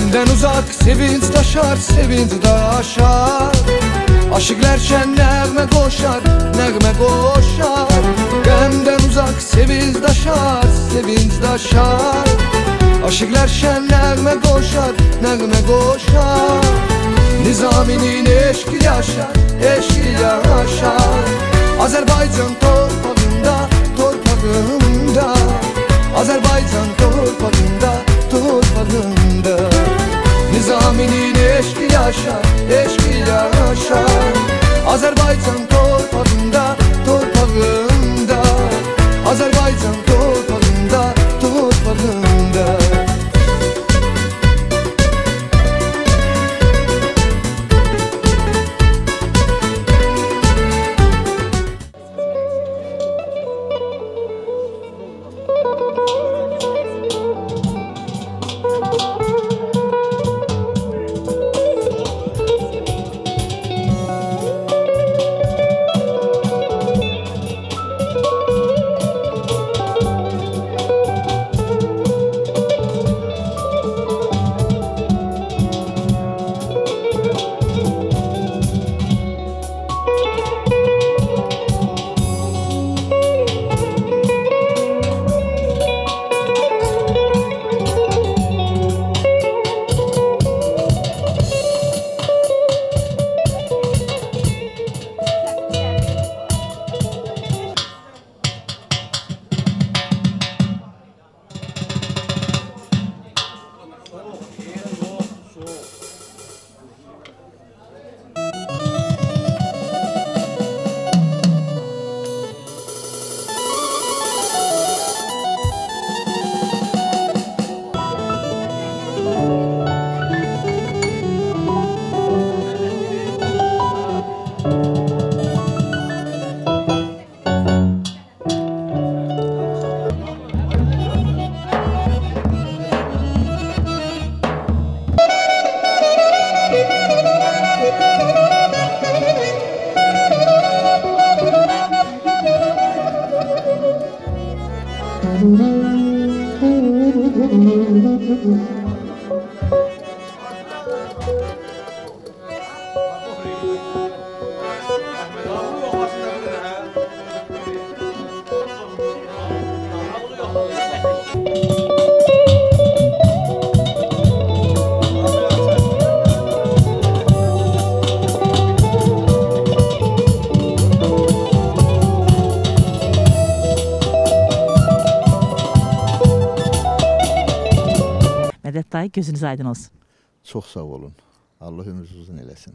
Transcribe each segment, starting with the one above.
Qəmdən uzaq sevinç daşar, sevinç daşar. Aşıqlar şən nəğmə qoşar, nəğmə qoşar. Qəmdən uzaq sevinç daşar, sevinç daşar. Aşıqlar şən nəğmə qoşar, nəğmə qoşar. Nizaminin eşqi yaşar, eşqi yaşar. Azərbaycan torpağında, torpağında. Azərbaycan torpağında, torpağında. Nizaminin eşqi yaşar, eşqi yaşar. Azərbaycan torpağında, torpağında. Azərbaycan torpağında, torpağında. Mədət dayı, gözünüz aydın olsun. Çox sağ olun. Allah ömrünüzü uzun eləsin.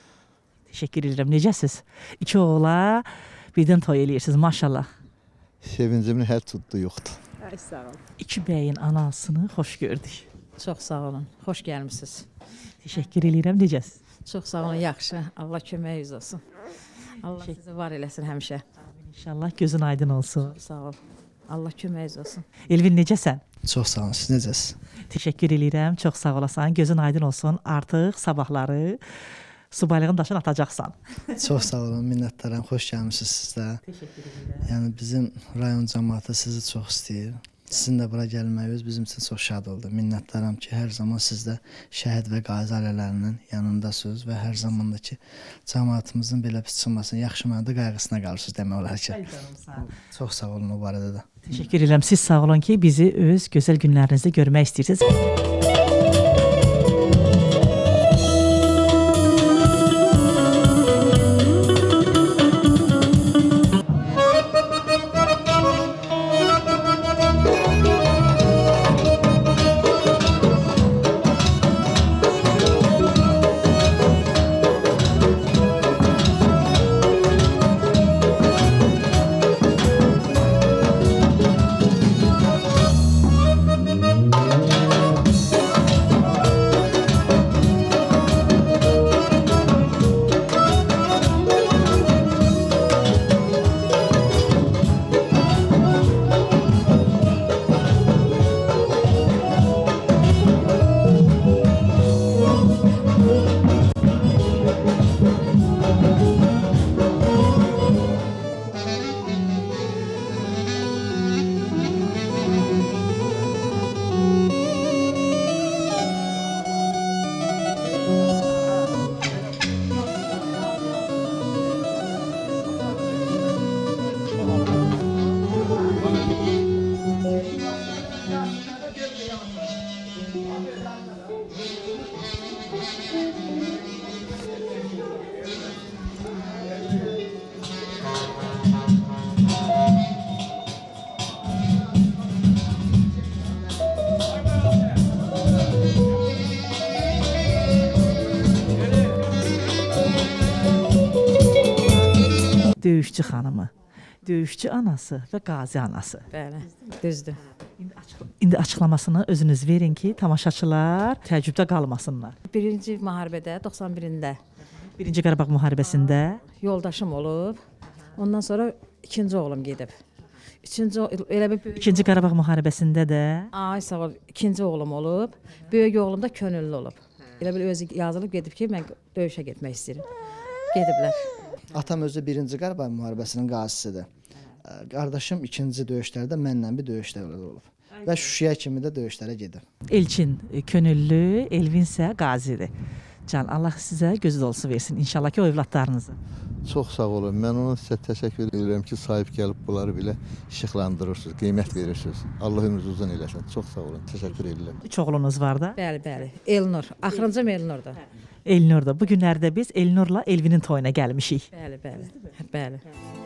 Teşekkür ederim. Necəsiz? İki oğula birdən toy eləyirsiniz, maşallah. Sevincimin hər tutduğu yoxdur. Ay, sağ olun. İki bəyin anasını xoş gördük. Çox sağ olun. Xoş gəlmisiniz. Teşekkür edirəm. Necəsiz? Çox sağ olun. Yaxşı. Allah köməyiniz olsun. Allah sizi var eləsin həmişə. İnşallah gözün aydın olsun. Sağ ol. Allah köməyiniz olsun. Elvin, necəsən? Çox sağ olun. Siz necəsiz? Teşekkür edirəm. Çox sağ olasan. Gözün aydın olsun. Artıq sabahları subaylığın daşını atacaqsan. Çox sağ olun. Minnətdaram. Xoş gəlmisiniz siz də. Teşekkür edirəm. Yəni bizim rayon cəmaatı sizi çox istəyir. Sizin də bura gəlməyiniz bizim üçün çox şad oldu. Minnətdaram ki, hər zaman siz də şəhid və qazi ailələrinin yanındasınız və hər zaman da ki, cəmaatımızın belə pis çıxmasın, yaxşı mənada qayğısına qalırsınız demək olar ki. Çox sağ olun o barədə də. Teşekkür edirəm. Siz sağ olun ki, bizi öz gözəl günlərinizdə görmək istəyirsiniz. Döyüşçü xanımı, döyüşçü anası və qazi anası. Bəli, düzdür. İndi açıqlamasını özünüz verin ki, tamaşaçılar təəccübdə qalmasınlar. Birinci müharibədə 91-də Birinci Qarabağ müharibəsində yoldaşım olub. Ondan sonra ikinci oğlum gedib. Elə bir böyük İkinci Qarabağ müharibəsində də ay sağ ol, ikinci oğlum olub. Böyük oğlum da könüllü olub. Elə bir özü yazılıb gedib ki, mən döyüşə getmək istəyirəm. Gediblər. Atam özü 1-ci Qarabağ müharibəsinin qazisidir. Qardaşım 2-ci döyüşlərdə mənlə bir döyüşdə olub. Və Şuşaya kimi də döyüşlərə gedib. Elçin könüllü, Elvin isə qazidir. Can, Allah sizə gözü dolusu versin. İnşallah ki, o evlatlarınızı. Çox sağ olun. Mən ona sizə təşəkkür edirəm ki, sahib gəlib bunları belə işıqlandırırsınız, qiymət verirsiniz. Allah ömrünüzü uzun eləsin. Çox sağ olun. Təşəkkür edirəm. 3 oğlunuz var da. Bəli, bəli. Elnur. Axırıncı Elnurdur. Elnur'da. Bu günlərdə biz Elnur'la Elvinin toyuna gəlmişik. Bəli, bəli. Bəli.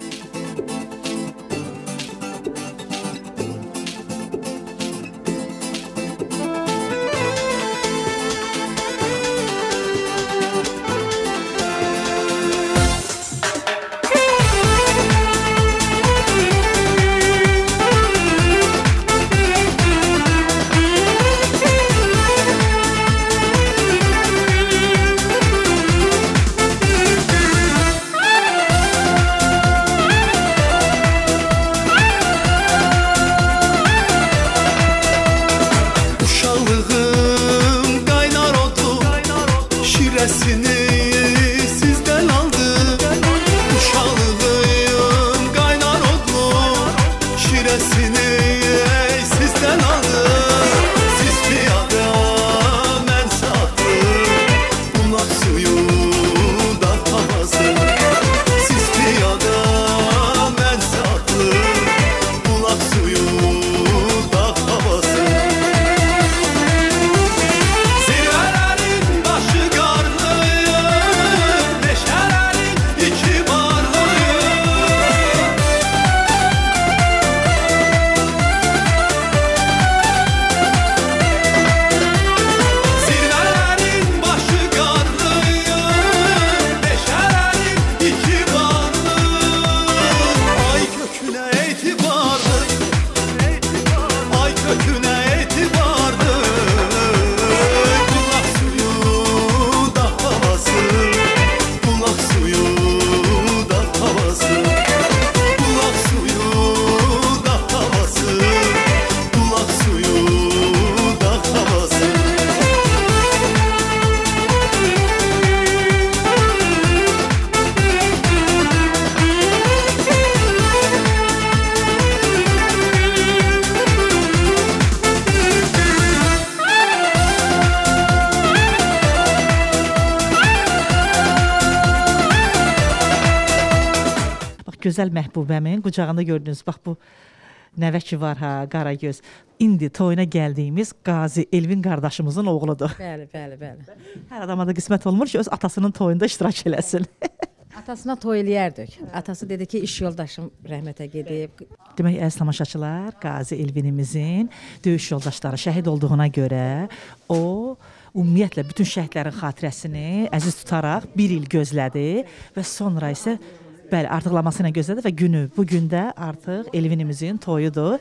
Gözəl məhbubəmin qucağında gördünüz. Bax bu nəvə ki var ha, Qaragöz. İndi toyuna gəldiyimiz Qazi Elvin qardaşımızın oğludur. Bəli, bəli, bəli. Hər adama da qismət olmur ki, öz atasının toyunda iştirak eləsin. Atasına toy eləyərdik. Atası dedi ki, iş yoldaşım rəhmətə gedib. Demək, əziz tamaşaçılar, Qazi Elvinimizin döyüş yoldaşları şəhid olduğuna görə o ümumiyyətlə bütün şəhidlərin xatirəsini əziz tutaraq bir il gözlədi və sonra isə bəli, artıqlaması ilə gözlədi və günü, bu gündə artıq Elvinimizin toyudur.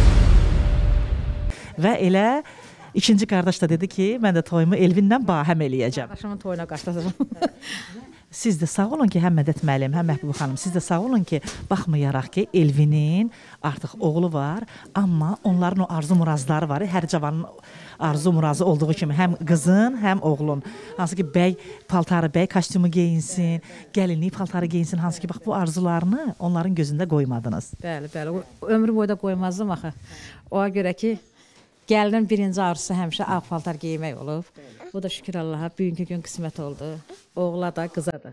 Və elə ikinci qardaş da dedi ki, mən də toyumu Elvinlə bahəm eləyəcəm. Qardaşımın toyuna qaçdıracağam. Siz də sağ olun ki, həm Mədət müəllim, həm Məhbub xanım, siz də sağ olun ki, baxmayaraq ki, Elvinin artıq oğlu var, amma onların o arzu-murazları var. Hər cavanın arzu-murazı olduğu kimi həm qızın, həm oğlun. Hansı ki, bəy paltarı, bəy kostyumu geyinsin, gəlinlik paltarı geyinsin. Hansı ki, bax, bu arzularını onların gözündə qoymadınız. Bəli, bəli. Ömrü boyda qoymazdım axı. Ona görə ki, gəlinin birinci arzusu həmişə ağ paltar geymək olub. Bu da şükür Allaha bugünkü gün qismət oldu. Oğula da, qıza da.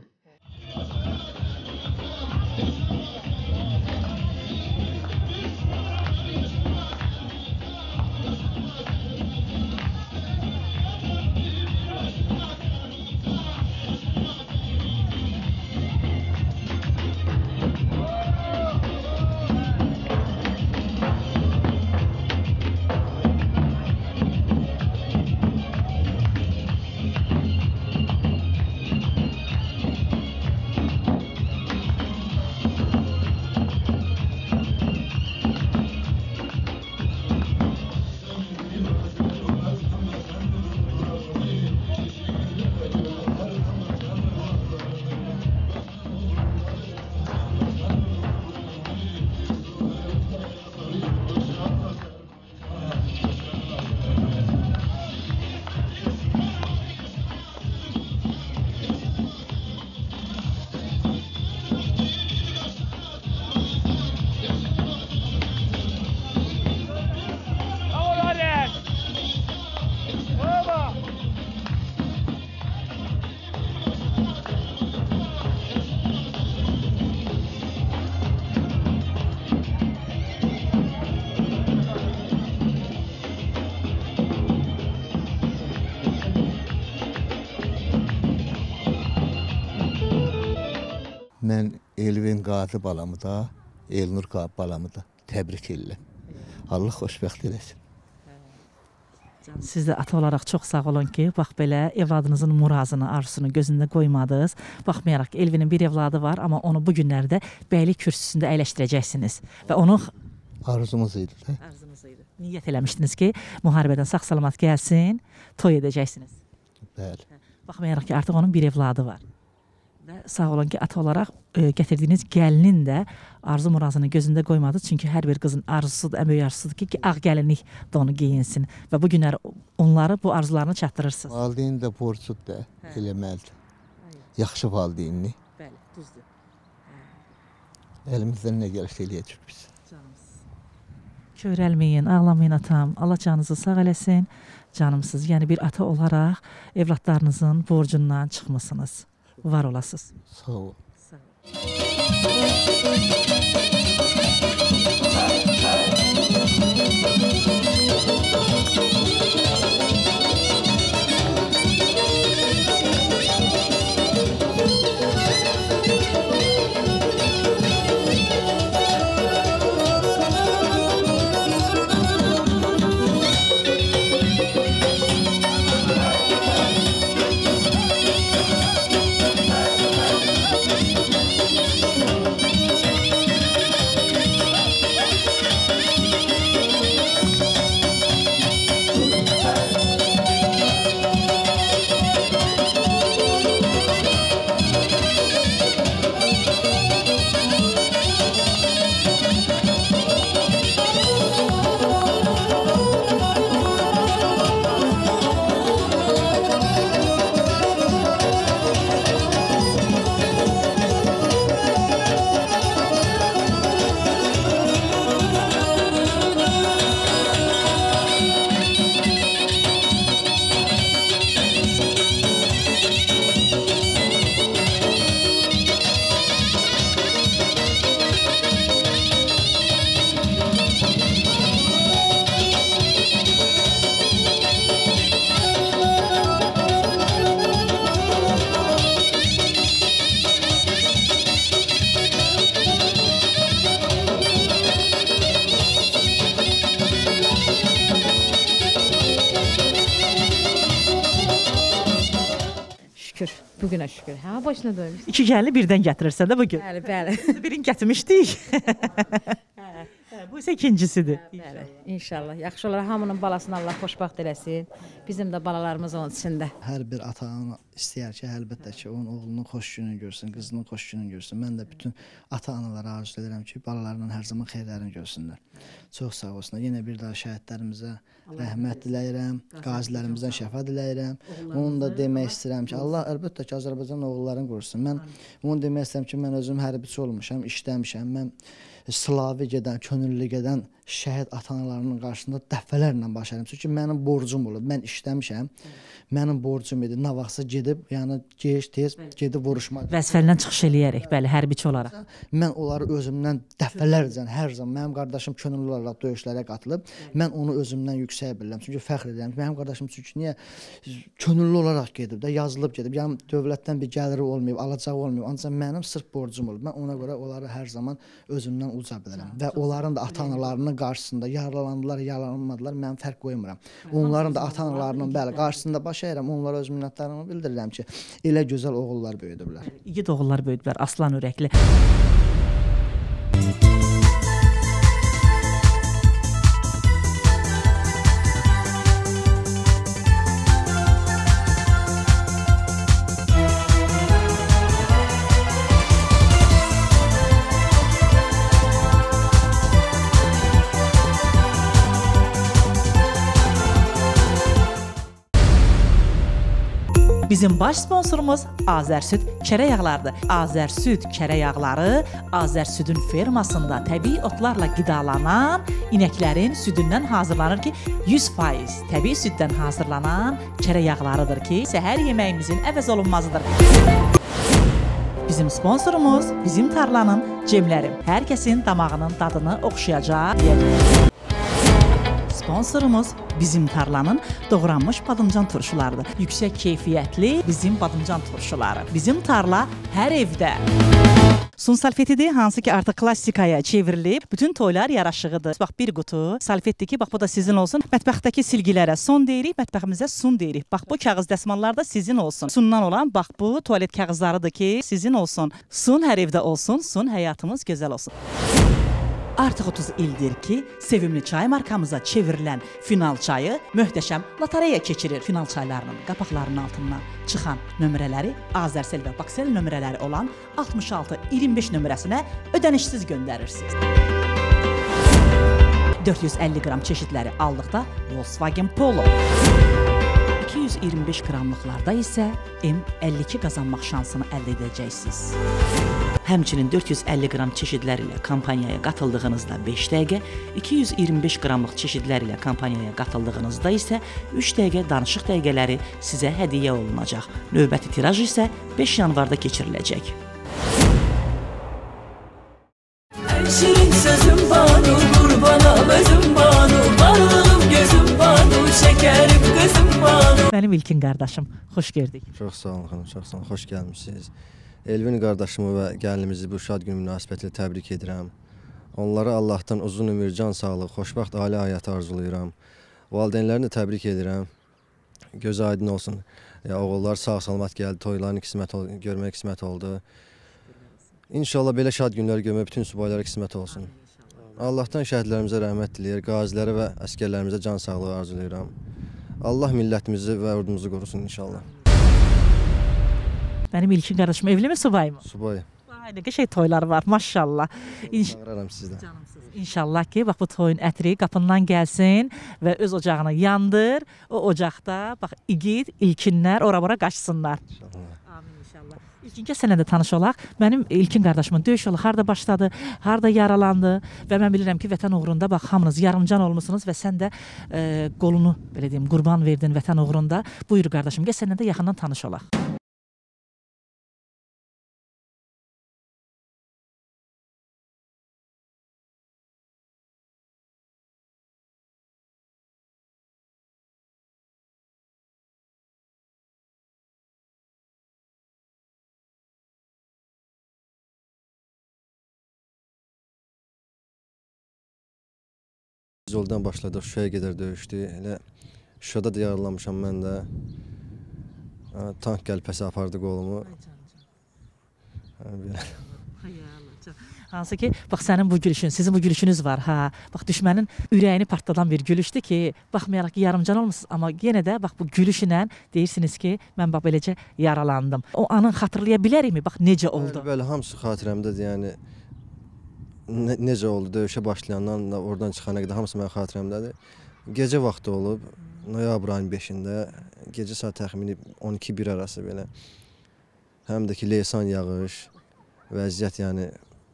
mən Elvin Qazi balamı da, Elnur balamı da təbrik edirəm. Allah xoşbəxt eləsin. Siz də ata olaraq çox sağ olun ki, bax belə evladınızın murazını, arzusunu gözündə qoymadınız. Baxmayaraq ki, Elvinin bir evladı var, amma onu bu günlərdə bəylik kürsüsündə əyləşdirəcəksiniz. Və onu Arzumuz idi də. Arzunuz idi. Niyyət eləmişdiniz ki, müharibədən sağ-salamat gəlsin, toy edəcəksiniz. Bəli. Baxmayaraq ki, artıq onun bir evladı var. Və sağ olun ki, ata olaraq gətirdiyiniz gəlinin də arzu murazını gözündə qoymadı. Çünki hər bir qızın arzusudur, ən böyük arzusudur ki, ağ gəlinlik də onu geyinsin. Və bu günlər onları, bu arzularını çatdırırsınız. Valideyn də borcudur da eləməlidir. Yaxşı valideynlik. Bəli, düzdür. Əlimizdən nə gəlirsə eləyəcək biz. Kövrəlməyin, ağlamayın atam. Allah canınızı sağ eləsin. Canımsız, yəni bir ata olaraq evlatlarınızın borcundan çıxmısınız. Var olasınız. Sağ ol. Sağ ol. Bugünə şükür. Hə, başına dönmüş. İki gəlini birdən gətirirsən də bugün. Bəli, bəli. Birini gətirmişdik. Bu isə ikincisidir. Bəli, inşallah. Yaxşı olar, hamının balasını Allah xoşbəxt eləsin. Bizim də balalarımız onun içində. Hər bir ata-ana istəyər ki, əlbəttə ki, onun oğlunun xoş gününü görsün, qızının xoş gününü görsün. Mən də bütün ata-analara arzu edirəm ki, balalarının hər zaman xeyirlərini görsünlər. Çox sağ olsunlar. Yenə bir daha şəhidlərimizə rəhmət diləyirəm, qazilərimizdən şəfa diləyirəm. Onu da demək istəyirəm ki, Allah əlbəttə ki, Azərbaycan oğullarını qorusun. Mən onu demək istəyirəm ki, mən özüm hərbiçi olmuşam, işləmişəm. Mən Slavi gedən, könüllü gedən şəhid ata-analarının qarşısında dəfələrlə baş əyirəm. Çünki mənim borcum olub, mən işləmişəm. Mənim borcum idi. Nə vaxtsa gedib, yəni gec tez gedib vuruşmaq. Vəzifədən çıxış eləyərək, bəli, hərbiçi olaraq. Mən onları özümdən dəfələrcə hər zaman mənim qardaşım könüllü olaraq döyüşlərə qatılıb, mən onu özümdən yüksəyə bilirəm. Çünki fəxr edirəm ki, mənim qardaşım çünki niyə könüllü olaraq gedib də, yazılıb gedib. Yəni dövlətdən bir gəliri olmayıb, alacağı olmayıb. Ancaq mənim sırf borcum olub. Mən ona görə onları hər zaman özümdən uca bilirəm və onların da ata-analarının qarşısında yaralandılar, yaralanmadılar, mən fərq qoymuram. Onların da ata-analarının bəli qarşısında baş əyirəm, onlara öz minnətdarlığımı bildirirəm ki, elə gözəl oğullar böyüdüblər. İgid oğullar böyüdüblər, aslan ürəkli. Bizim baş sponsorumuz Azərsüd kərə yağlarıdır. Azərsüd kərə yağları Azərsüdün fermasında təbii otlarla qidalanan inəklərin südündən hazırlanır ki, 100% təbii süddən hazırlanan kərə yağlarıdır ki, səhər yeməyimizin əvəz olunmazıdır. Bizim sponsorumuz bizim tarlanın cemləri. Hər kəsin damağının dadını oxşayacaq. sponsorumuz Bizim Tarlanın doğranmış badımcan turşularıdır. Yüksək keyfiyyətli Bizim badımcan turşuları. Bizim Tarla hər evdə. Sun salfetidir, hansı ki artıq klassikaya çevrilib. Bütün toylar yaraşığıdır. Bax bir qutu salfetdir ki, bax bu da sizin olsun. Mətbəxdəki silgilərə son deyirik, mətbəximizə sun deyirik. Bax bu kağız dəsmallar da sizin olsun. Sundan olan bax bu tualet kağızlarıdır ki, sizin olsun. Sun hər evdə olsun, sun həyatımız gözəl olsun. Artıq 30 ildir ki, sevimli çay markamıza çevrilən Final çayı möhtəşəm lotereya keçirir. Final çaylarının qapaqlarının altından çıxan nömrələri Azərsel və Baksel nömrələri olan 6625 nömrəsinə ödənişsiz göndərirsiniz. 450 qram çeşidləri aldıqda Volkswagen Polo. 225 qramlıqlarda isə M52 qazanmaq şansını əldə edəcəksiniz. Həmçinin 450 qram çeşidlər ilə kampaniyaya qatıldığınızda 5 dəqiqə, 225 qramlıq çeşidlər ilə kampaniyaya qatıldığınızda isə 3 dəqiqə danışıq dəqiqələri sizə hədiyyə olunacaq. Növbəti tiraj isə 5 yanvarda keçiriləcək. Şirin sözüm banu, qurbana özüm banu, varlığım gözüm banu, şekerim kızım banu. Mənim İlkin qardaşım, xoş gördük. Çox sağ olun xanım, çox sağ olun, xoş gəlmişsiniz. Elvin qardaşımı və gəlinimizi bu şad gün münasibətilə təbrik edirəm. Onlara Allahdan uzun ömür, can sağlıq, xoşbəxt ailə həyatı arzulayıram. Valideynlərini də təbrik edirəm. Göz aydın olsun. Oğullar sağ-salamat gəldi, toylarını görmək qismət oldu. İnşallah belə şad günlər görmək bütün subaylara qismət olsun. Allahdan şəhidlərimizə rəhmət diləyir, qazilərə və əskərlərimizə can sağlığı arzulayıram. Allah millətimizi və ordumuzu qorusun inşallah. Mənim İlkin qardaşım evli mi, subay mı? Subay. Ay, nə qəşəng toylar var, maşallah. Bağıraram sizdən. İnşallah ki, bax bu toyun ətri qapından gəlsin və öz ocağını yandır. O ocaqda bax igid, ilkinlər ora-bura qaçsınlar. Amin inşallah. İlkin gəl sənə də tanış olaq. Mənim İlkin qardaşımın döyüş yolu harda başladı, harda yaralandı və mən bilirəm ki, vətən uğrunda bax hamınız yarımcan olmusunuz və sən də qolunu belə deyim qurban verdin vətən uğrunda. Buyur qardaşım, gəl sənə də yaxından tanış olaq. Biz yoldan başladıq, Şuşaya gedər döyüşdü. Elə Şuşada da yaralanmışam mən də. Tank gəlpəsi apardı qolumu. Hansı ki, bax sənin bu gülüşün, sizin bu gülüşünüz var ha. Bax düşmənin ürəyini partladan bir gülüşdür ki, baxmayaraq ki, yarımcan olmusunuz, amma yenə də bax bu gülüşünə deyirsiniz ki, mən bax beləcə yaralandım. O anı xatırlaya bilərikmi? Bax necə oldu? Bəli, hamısı xatirəmdədir, yəni necə oldu, döyüşə başlayandan da oradan çıxana qədər hamısı mənim xatirəmdədir. Gecə vaxtı olub, noyabr ayının 5-də, gecə saat təxmini 12-1 arası belə. Həm də ki, leysan yağış, vəziyyət yəni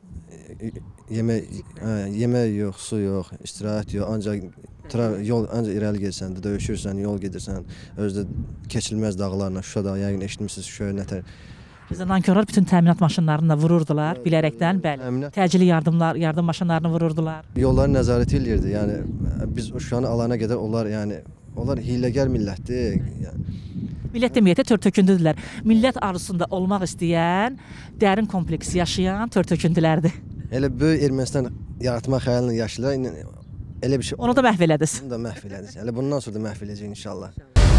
yemək yox, su yox, istirahət yox, ancaq irəli gedirsən, döyüşürsən, yol gedirsən, özdə keçilməz dağlarla, Şuşada yəqin eşitmişsiniz, Şuşaya nətər. Bizə nankorlar bütün təminat maşınlarını da vururdular, bilərəkdən, bəli. Təcili yardım maşınlarını vururdular. Yolları nəzarət edirdi, yəni biz Şuşanı alana qədər onlar hiyləgər millətdir. Millət deməyətə tör-tökündüdülər. Millət arzusunda olmaq istəyən, dərin kompleks yaşayan tör-tökündülərdir. Elə böyük Ermənistan yaratmaq xəyalını yaşayırlar, elə bir şey. Onu da məhv elədiniz. Onu da məhv elədiniz. Elə bundan sonra da məhv eləyəcək inşallah.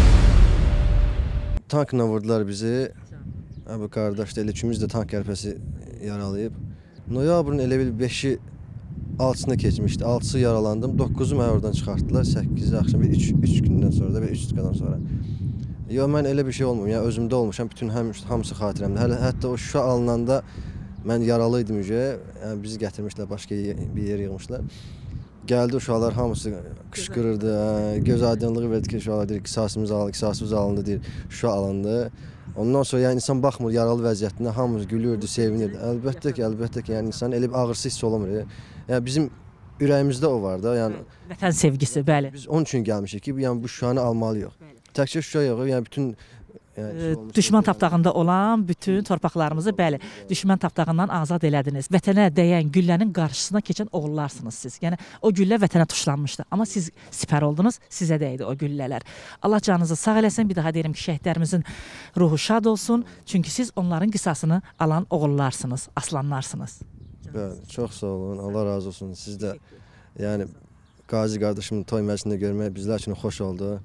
Tankla vurdular bizi. Abi qardaş da elə ikimiz də tank qəlpəsi yaralayıb. Noyabrın elə bil 5-i 6-sına keçmişdi. 6-sı yaralandım. 9-u mən oradan çıxartdılar. 8-i axşam 3 gündən sonra da və 3 sutkadan sonra. Yox, mən elə bir şey olmam. Yəni özümdə olmuşam. Bütün hamısı xatirəmdə. Hətta o Şuşa alınanda mən yaralı idim ücə. Yəni bizi gətirmişlər, başqa bir yer yığmışlar. Gəldi uşaqlar hamısı qışqırırdı. Göz aydınlığı verdi ki, uşaqlar deyir, qisasımız alındı deyir. Şuşa alındı. Ondan sonra yəni insan baxmır yaralı vəziyyətinə, hamımız gülürdü, sevinirdi. Əlbəttə ki, yəni insan elə bir ağrısı hiss olmur. Yəni bizim ürəyimizdə o var da, yəni vətən sevgisi, bəli. Biz onun üçün gəlmişik ki, yəni bu Şuşanı almalıyıq. Təkcə Şuşa yox, yəni bütün Düşmən tapdağında olan bütün torpaqlarımızı, bəli, düşmən tapdağından azad elədiniz. Vətənə dəyən güllənin qarşısına keçən oğullarsınız siz. Yəni o güllə vətənə tuşlanmışdı. Amma siz sipər oldunuz, sizə dəydi o güllələr. Allah canınızı sağ eləsin. Bir daha deyirəm ki, şəhidlərimizin ruhu şad olsun. Çünki siz onların qisasını alan oğullarsınız, aslanlarsınız. Bəli, çox sağ olun. Allah razı olsun. Siz də yəni Qazi qardaşımın toy məclisində görmək bizlər üçün xoş oldu.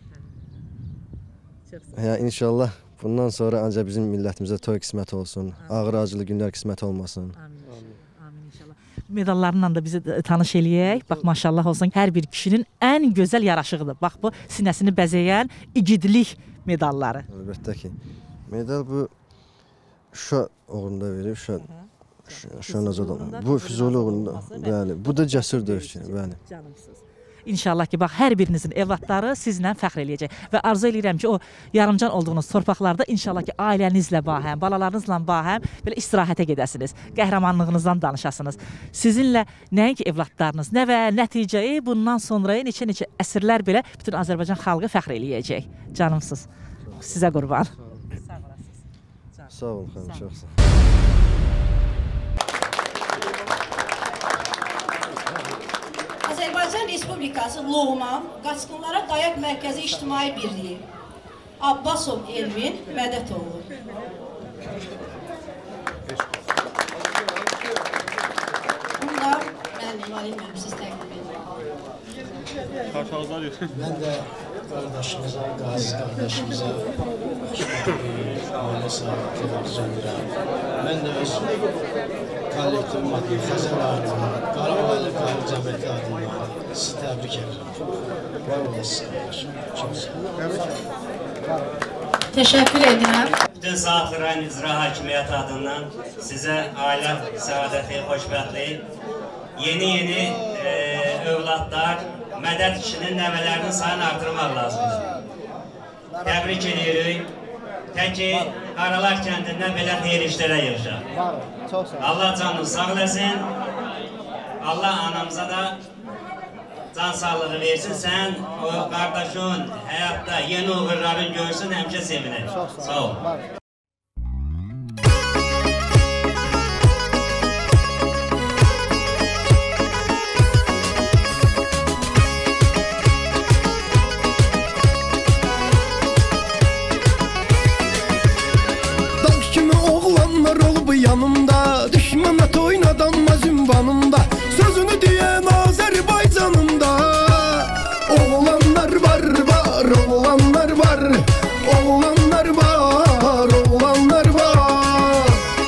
Yəni inşallah bundan sonra ancaq bizim millətimizə toy qismət olsun. Ağır acılı günlər qismət olmasın. Amin inşallah. Medallarla da bizi tanış eləyək. Bax maşallah olsun, hər bir kişinin ən gözəl yaraşığıdır. Bax bu sinəsini bəzəyən igidlik medalları. Əlbəttə ki. Medal bu Şuşa uğrunda verir. Şuşa Nazad olan. Bu Füzuli uğrunda. Bəli. Bu da cəsur döyüşçü. Bəli. Canımsınız. İnşallah ki, bax, hər birinizin evlatları sizlə fəxr eləyəcək. Və arzu edirəm ki, o yarımcan olduğunuz torpaqlarda inşallah ki, ailənizlə bahəm, balalarınızla bahəm belə istirahətə gedəsiniz. Qəhrəmanlığınızdan danışasınız. Sizinlə nəinki evlatlarınız, nəvə, nəticə, bundan sonra neçə əsrlər belə bütün Azərbaycan xalqı fəxr eləyəcək. Canımsınız. Sizə qurban. Sağ olasınız. Sağ olun, xanım, çox sağ olun. Azərbaycan Respublikası Loğman Qaçqınlara Dayaq Mərkəzi İctimai Birliyi Abbasov Elvin Mədətoğlu. Bunda müəllim var, siz təqdim edin. Mən də qardaşımıza, Qazi qardaşımıza ailə sahibləri arzu edirəm. Mən də öz kollektivim adına, Xəzər adına, Qarabağlı Qarabağ Cəmiyyəti adına sizi təbrik edirəm. Var olasınız. Təşəkkür edirəm. Bütün Sağlıqların İcra Hakimiyyəti adından sizə ailə səadəti, xoşbəxtlik, yeni övladlar, mədət kişinin nəvələrinin sayını artırmaq lazımdır. Təbrik edirik. Təki Qaralar kəndindən belə xeyir işlərə yığışaq. Allah canını sağ eləsin. Allah anamıza da can sağlığı versin. Sən, o qardaşın həyatda yeni uğurların görsün, həmişə sevinir. Sağ ol. Yanımda düşmənət oynadanmaz ünvanımda sözünü deyən Azərbaycanımda oğlanlar var, oğlanlar var, oğlanlar var, oğlanlar var.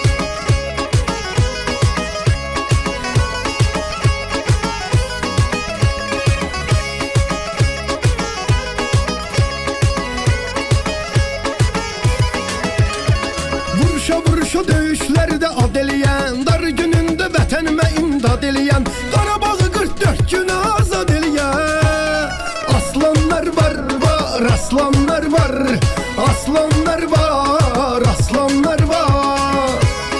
Vuruşa döyüşlərdə ad eləyən, dar günündə vətənimə imdad eləyən, Qarabağı 44 günə azad eləyən. Aslanlar var, aslanlar var, aslanlar var, aslanlar var.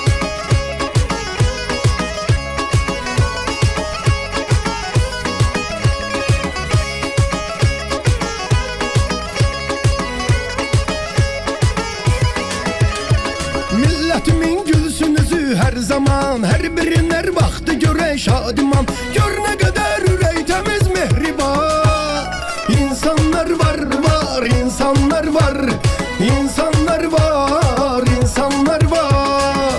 Millətimin gülsünüzü hər zaman, hər birin hər vaxtı görək şadiman. Gör nə qədər ürək təmiz mehriban. İnsanlar var, insanlar var, insanlar var, insanlar var.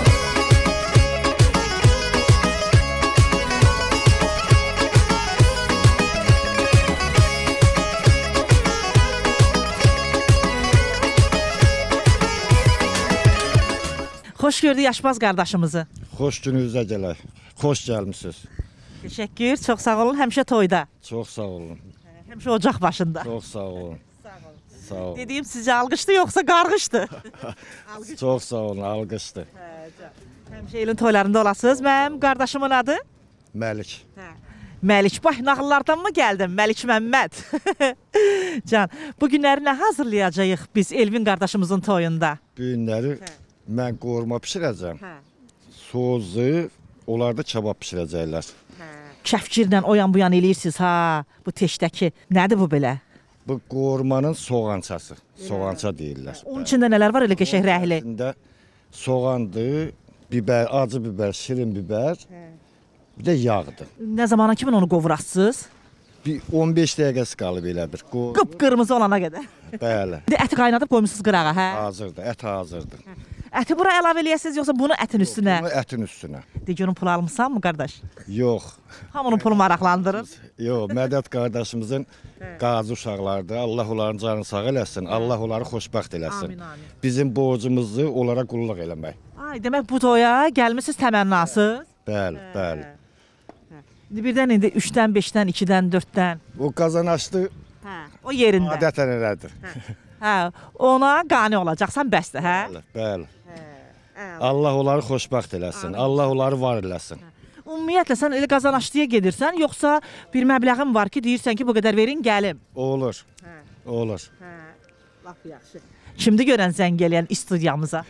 Xoş gördük Yaşbaz qardaşımızı. Xoş gününüzə gələk. Xoş gəlmisiniz. Təşəkkür, çox sağ olun. Həmişə toyda. Çox sağ olun. Həmişə ocaq başında. Çox sağ olun. Sağ olun. Dediyim sizcə alqışdı yoxsa qarğışdı? Çox sağ olun, alqışdı. Həmişə elin toylarında olasınız. Mənim qardaşımın adı? Məlik. Məlik, bax, nağıllardan mı gəldin? Məlik Məmməd. Can, bu günləri nə hazırlayacağıq biz Elvin qardaşımızın toyunda? Bu günləri mən qorma pişirəcəm. Sozu, onlar da kabab pişirəcəklər. Kəfkirlə o yan bu yan eləyirsiniz ha, bu teşdəki. Nədir bu belə? Bu qoğurmanın soğançası. Soğança deyirlər. Onun içində nələr var elə qəşəng rəhli? İçində soğandır, bibər, acı bibər, şirin bibər, bir də yağdır. Nə zamana kimi onu qovurasınız? Bir 15 dəqiqəsi qalıb elə bir. Qıpqırmızı olana qədər. Bəli. Bir də əti qaynadıb qoymusunuz qırağa, hə? Hazırdır, ət hazırdır. Əti bura əlavə eləyəsiniz yoxsa bunu ətin üstünə? Bunu ətin üstünə. De görün pul almısan mı qardaş? Yox. Hamının pulu maraqlandırır. Yox, Mədət qardaşımızın qazi uşaqlarıdır. Allah onların canını sağ eləsin, Allah onları xoşbəxt eləsin. Amin, amin. Bizim borcumuzu onlara qulluq eləmək. Ay, demək bu toya gəlmisiniz təmənnasız? Bəli, bəli. Birdən indi 3-dən, 5-dən, 2-dən, 4-dən. O qazanaşdı. O yerində. Adətən elədir. Hə, ona qane olacaqsan bəsdir, hə? Bəli, bəli. Allah onları xoşbəxt eləsin, Allah onları var eləsin. Ümumiyyətlə sən elə qazanaşdıya gedirsən, yoxsa bir məbləğin var ki, deyirsən ki, bu qədər verin, gəlim. Olur. Olur. Laf yaxşı. Şimdi görən zəng eləyən studiyamıza.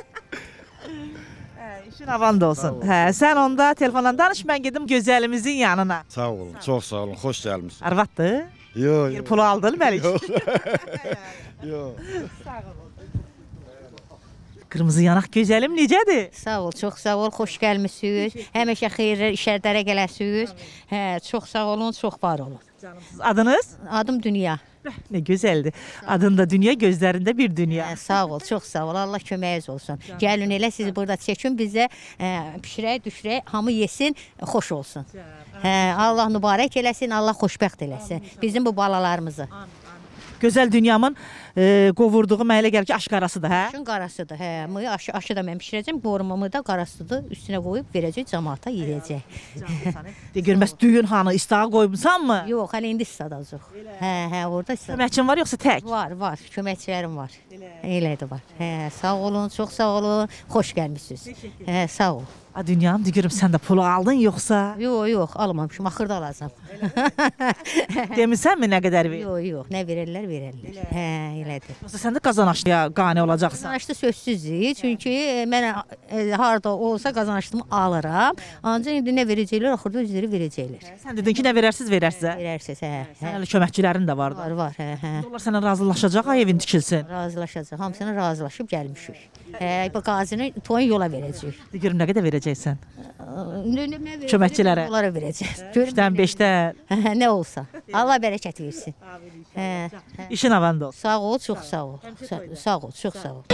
İşin avan da olsun. Hə, sən onda telefondan danış, mən gedim gözəlimizin yanına. Sağ olun, çox sağ olun, xoş gəlmişsiniz. Arvatdır? Yox. Bir pulu aldın, Məlik? Yox. Sağ olun. Qırmızı yanaq gözəlim necədir? Sağ ol, çox sağ ol, xoş gəlmisiniz. Həmişə xeyirli işlərə gələsiniz. Hə, çox sağ olun, çox var olun. Adınız? Adım Dünya. Ne gözəldir. Adın da Dünya, gözlərində bir dünya. Hə, sağ ol, çox sağ ol. Allah köməyiniz olsun. Gəlin elə siz burada çəkin, bizə bişirək, düşürək, hamı yesin, xoş olsun. Hə, Allah mübarək eləsin, Allah xoşbəxt eləsin. Bizim bu balalarımızı. Gözəl Dünyamın qovurduğu mənə elə gəlir ki, aşqarasıdır, hə? Aşın qarasıdır, hə. Aşı da mən bişirəcəm, qorumamı da qarasıdır, üstünə qoyub verəcək, cəmaata yeyəcək. De görməz düyün hanı, istağa qoymuşsan mı? Yox, hələ indi istadacaq. Hə, orada istadacaq. Köməkçin var yoxsa tək? Var, köməkçilərim var. Elədir var. Hə, sağ olun, çox sağ olun, xoş gəlmisiniz. Hə, sağ ol. Dünyam, deyirəm, sən də pulu aldın yoxsa? Yox, almamışım, axırda alacam. Demirsən mi nə qədər verir? Yox, nə verərlər. Hə, elədir. Yoxsa sən də qazanaşlıya qane olacaqsan? Qazanaşlı sözsüzdür, çünki mən harada olsa qazanaşlımı alıram. Ancaq indi nə verəcəklər, axırda özləri verəcəklər. Sən dedin ki, nə verərsiz, verərsiz. Verərsiz, hə. Sən hələ köməkçilərin də vardı. Var, hə. Onlar sənə razılaşacaq, ay evin tikilsin. Razılaşacaq, hamısına razılaşıb gəlmişik. Hə, bu qazini toyun yola verəcək. Deyirəm, nə qədər verəcəksən? Köməkçilərə. Köməkçilərə. Onlara verəcək. 3-dən, 5-dən. Nə olsa. Allah bərəkət versin. İşin avanda olsun. Sağ ol, çox sağ ol. Sağ ol, çox sağ ol.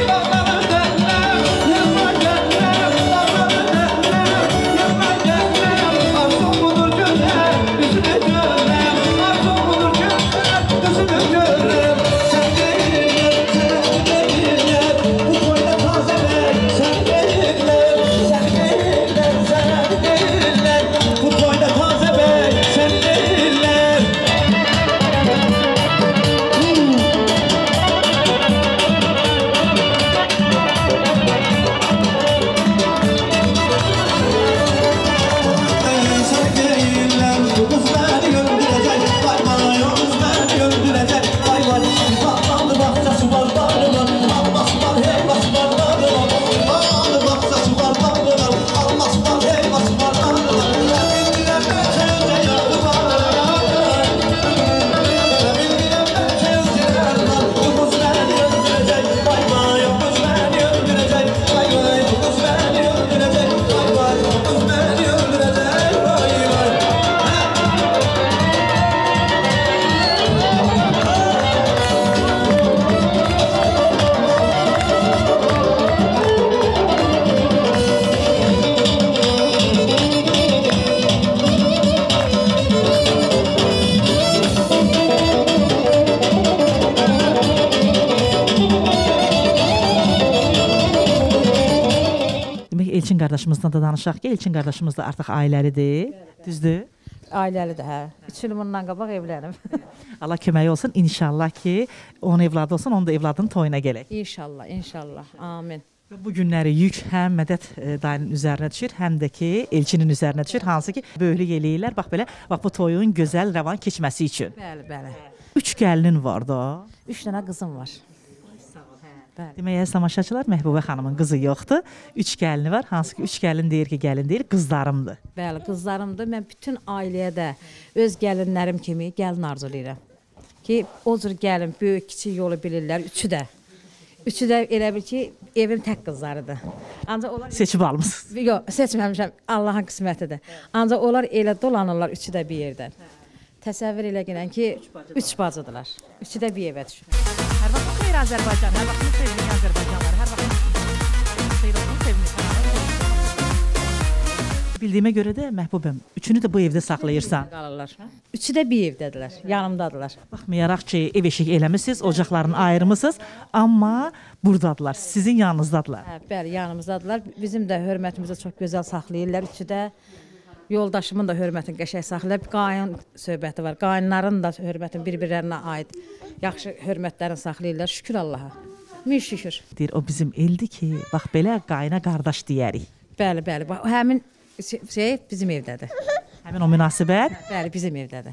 Elçin qardaşımızdan da danışaq ki, Elçin qardaşımız da artıq ailəlidir, düzdür? Ailəlidir, hə. 3 il bundan qabaq evlənim. Allah köməyi olsun, inşallah ki, onun evladı olsun, onun da evladının toyuna gələk. İnşallah, amin. Bu günləri yük həm Mədət dayının üzərinə düşür, həm də ki, Elçinin üzərinə düşür, hansı ki, böylük eləyirlər, bax belə, bax bu toyun gözəl, rəvan keçməsi üçün. Bəli. 3 gəlinin var da. 3 dənə qızım var. Demək, tamaşaçılar, Məhbubə xanımın qızı yoxdur. 3 gəlini var, hansı ki 3 gəlin deyir ki, gəlin deyir, qızlarımdır. Bəli, qızlarımdır. Mən bütün ailəyə də öz gəlinlərim kimi gəlin arzulayıram. ki, o cür gəlin, böyük, kiçik yolu bilirlər, üçü də. Üçü də elə bil ki, evin tək qızlarıdır. Ancaq onlar Seçib almısınız. Yox, seçməmişəm. Allahın qismətidir. Ancaq onlar elə dolanırlar üçü də bir yerdən. Təsəvvür elə gələn ki, üç bacıdırlar. Üçü də bir evə düşür. Hər vaxt xeyir Azərbaycan, hər vaxt sevgili Azərbaycanlar, hər vaxt xeyir olsun, sevgili. Bildiyimə görə də Məhbubəm, üçünü də bu evdə saxlayırsan. Qalırlar. Üçü də bir evdədirlər, yanımdadılar. Baxmayaraq ki, ev eşik eləmisiniz, ocaqlarını ayırmısınız, amma buradadılar, sizin yanınızdadılar. Bəli, yanımızdadılar. Bizim də hörmətimizi çox gözəl saxlayırlar. Üçü də yoldaşımın da hörmətini qəşəng saxlayırlar. Qayın söhbəti var. Qayınların da hörmətin bir-birlərinə aid yaxşı hörmətlərini saxlayırlar. Şükür Allaha. Min şükür. Deyir, o bizim eldir ki, bax belə qayına qardaş deyərik. Bəli, bəli. Həmin şey bizim evdədir. Həmin o münasibət? Bəli, bizim evdədir.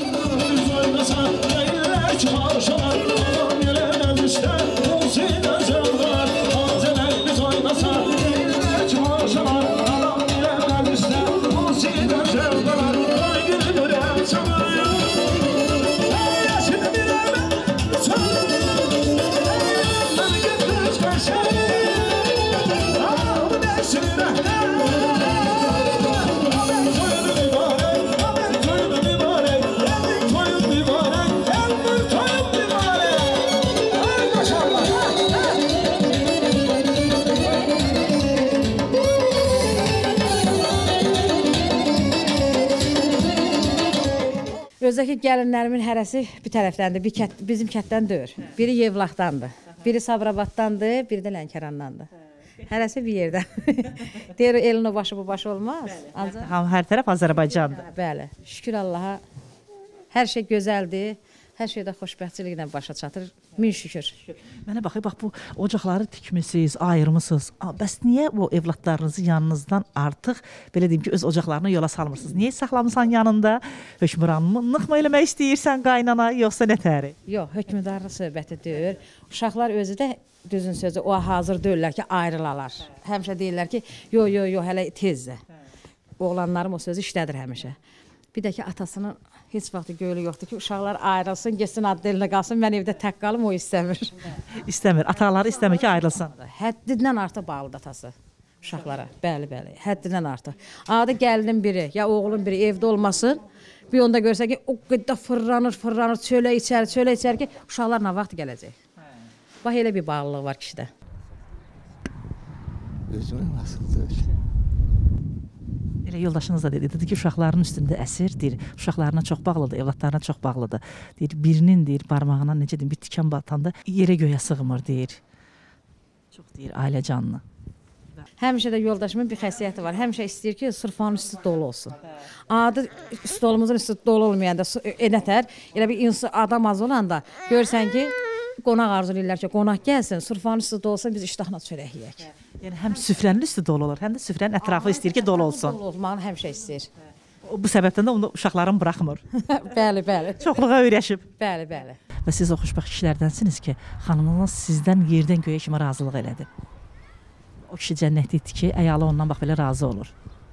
Özdəki gəlinlərimin hərəsi bir tərəfdəndir, bizim kətdən deyir. Biri Yevlaxdandır, biri Sabirabaddandır, biri də Lənkərandandır. Hərəsi bir yerdən. Deyir, elin o başı bu başı olmaz. Hər tərəf Azərbaycandır. Bəli, şükür Allaha, hər şey gözəldir. Hər şeydə xoşbəxtçiliklə başa çatır. Min şükür. Mənə baxın, bax bu ocaqları tikmisiniz, ayırmısınız. Bəs niyə bu evladlarınızı yanınızdan artıq, belə deyim ki, öz ocaqlarını yola salmırsınız? Niyə saxlamısan yanında? Hökmranlıq mı eləmək istəyirsən qaynana, yoxsa nətəri? Yox, hökmdarlıq söhbəti deyir. Uşaqlar özü də düzün sözü, o hazır deyirlər ki, ayrılalar. Həmişə deyirlər ki, yox, hələ tezdir. Oğlanlarım o sözü işlədir həmişə. Bir də ki, atasının heç vaxt göyülü yoxdur ki, uşaqlar ayrılsın, geçsin adlı elinə qalsın, mən evdə tək qalım, o istəmir. İstəmir, ataları istəmir ki, ayrılsın. Həddindən artıq bağlıdır atası uşaqlara, bəli, həddindən artıq. Adı gəlinin biri, ya oğlun biri evdə olmasın, bir onda görsə ki, o qədər fırlanır, çölə içər ki, uşaqlar nə vaxt gələcək. Bax, elə bir bağlılıq var kişidə. Özümə nasıldır öyle? Elə yoldaşınız da dedi ki, uşaqların üstündə əsirdir, uşaqlarına çox bağlıdır, evlatlarına çox bağlıdır. Deyir, birinin deyir, barmağına necə deyim, bir tikan batanda yerə göyə sığmır, deyir. Çox deyir, ailə canlı. Həmişə də yoldaşımın bir xəsiyyəti var, həmişə istəyir ki, sırfanın üstü dolu olsun. Adı stolumuzun üstü dolu olmayanda, nətər, elə bir adam az olanda görsən ki, qonaq arzulayırlar ki, qonaq gəlsin, sırfanın üstü dolu olsun, biz iştahla çörək yeyək. Yəni, həm süfrənin üstü dolu olur, həm də süfrənin ətrafı istəyir ki, dolu olsun. Dolu olmağını həmişə istəyir. Bu səbəbdən də onu uşaqların buraxmır. Bəli. Çoxluğa öyrəşib. Bəli. Və siz o xoşbəxt kişilərdənsiniz ki, xanımınız sizdən yerdən göyə kimi razılıq elədi. O kişi cənnətlikdir ki, əyalı ondan bax belə razı olur.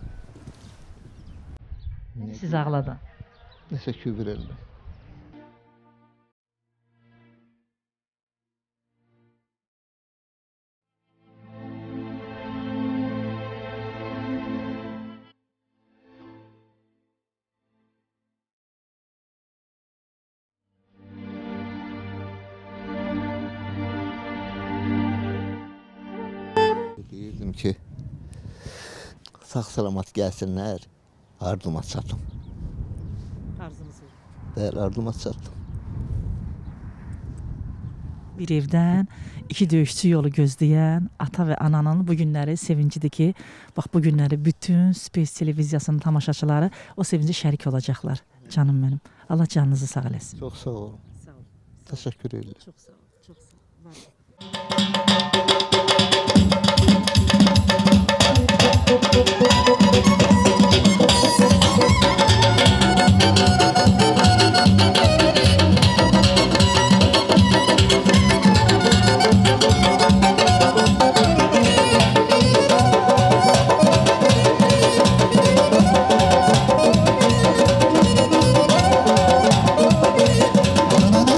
Siz ağladın. Nəsə kübür elmə. Deyirdim ki, sağ-salamat gəlsinlər, arduma çatım. Arzunuzdur. Bəli, arduma çatdım. Bir evdən iki döyüşçü yolu gözləyən ata və ananın bu günləri sevincidir ki, bax bu günləri bütün Space televiziyasının tamaşaçıları o sevinci şərik olacaqlar. Canım mənim. Allah canınızı sağ eləsin. Çox sağ olun. Təşəkkür edirəm. Çox sağ olun. Thank you.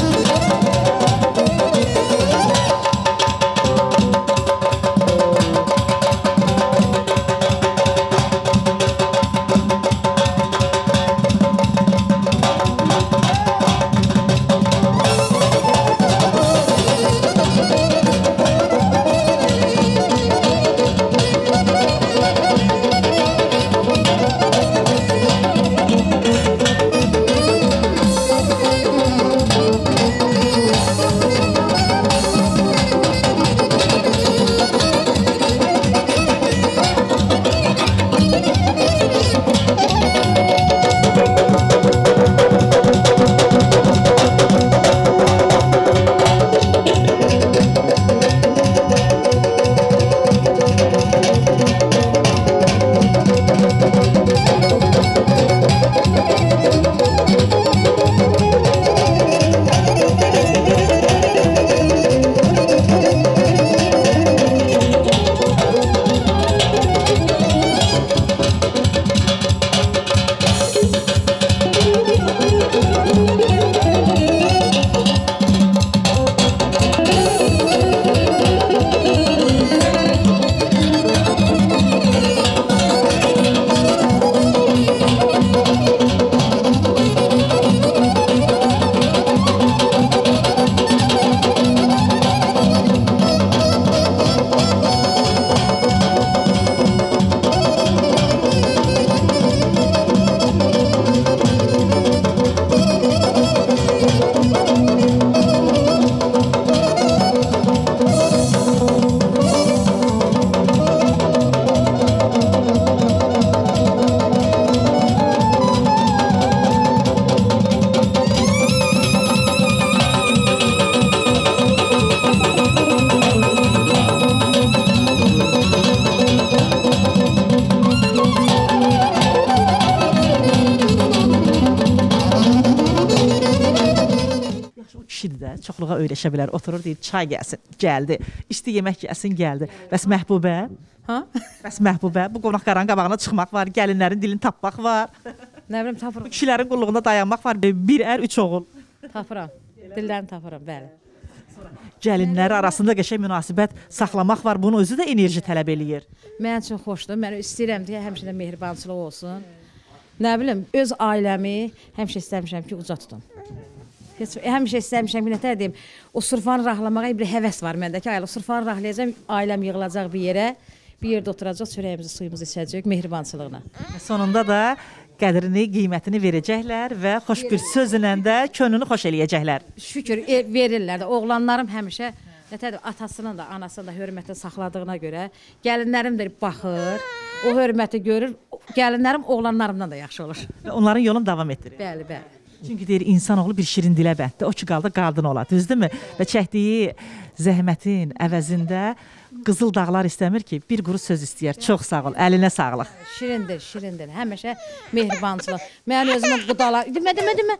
razılığa öyrəşə bilər. Oturur deyir, çay gəlsin, gəldi. İsti yemək gəlsin, gəldi. Bəs Məhbubə? Ha? Bəs Məhbubə, bu qonaqların qabağına çıxmaq var, gəlinlərin dilini tapmaq var. Nə bilim, tapıram. Kişilərin qulluğunda dayanmaq var. Bir ər, 3 oğul. Tapıram. Dillərini tapıram, bəli. Gəlinlər arasında qəşəng münasibət saxlamaq var. Bunun özü də enerji tələb eləyir. Mən üçün xoşdur. Mən istəyirəm ki, həmişə də mehribançılıq olsun. Nə bilim, öz ailəmi həmişə istəmişəm ki, uca tutum. Həmişə istəmişəm ki, nətər deyim, o surfanı rahlamağa bir həvəs var məndə ki, o surfanı rahlayacağım, ailəm yığılacaq bir yerdə oturacaq, çörəyimizi, suyumuzu içəcək, mehribançılıqla. Sonunda da qədrini, qiymətini verəcəklər və xoş bir sözlə də könlünü xoş eləyəcəklər. Şükür, verirlər də. Oğlanlarım həmişə nətər atasının da, anasının da hörmətini saxladığına görə gəlinlərim də baxır, o hörməti görür, gəlinlərim oğlanlarımdan da yaxşı olur. Və onların yolunu davam etdirir. Bəli, bəli. Çünki deyir, insanoğlu bir şirin dilə bənddir. O ki, qaldı qadın ola, düzdürmü? Və çəkdiyi zəhmətin əvəzində qızıl dağlar istəmir ki, bir quru söz istəyər. Çox sağ ol, əlinə sağlıq. Şirindir, şirindir. Həmişə mehribançılıq. Mən özümə qudalar... Demə.